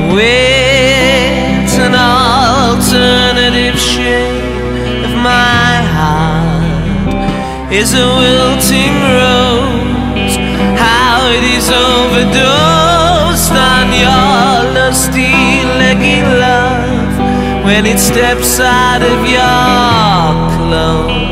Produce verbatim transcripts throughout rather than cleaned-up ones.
With an alternative shape of my heart is a wilting rose. How it is overdosed on your lusty, leggy love when it steps out of your clothes.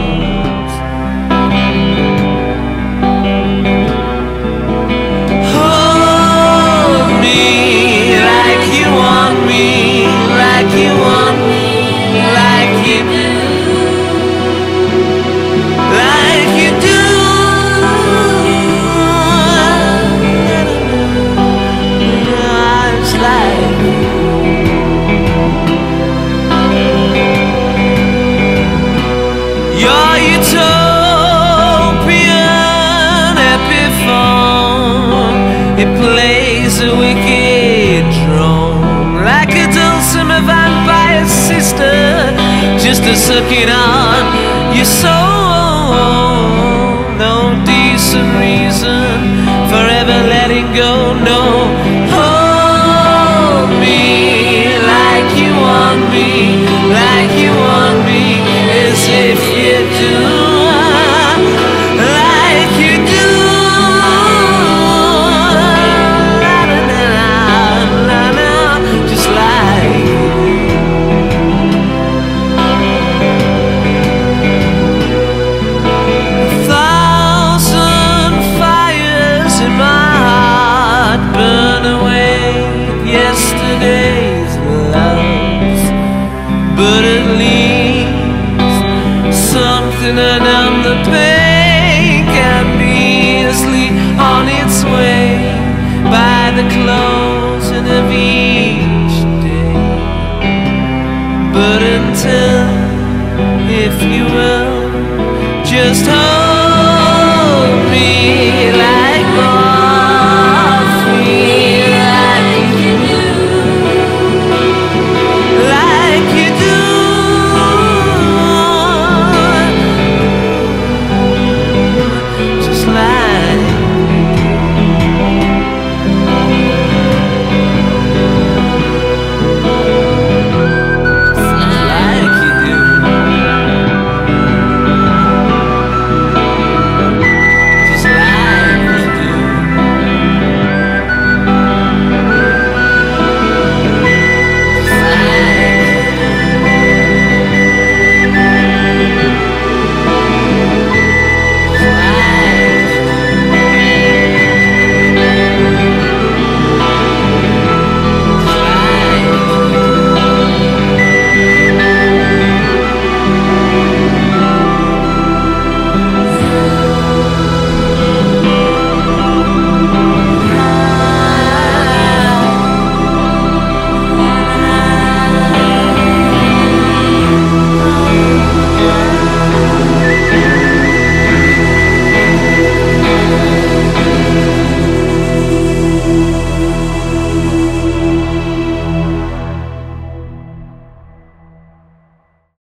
It plays a wicked drone like a dulcimer vampire sister, just to suck it on your soul. No decent reason for ever letting go. No, hold me like you want me, like you want me, as if you do. But at least something to numb the pain can be easily on its way by the closing of each day. But until, if you will, just hold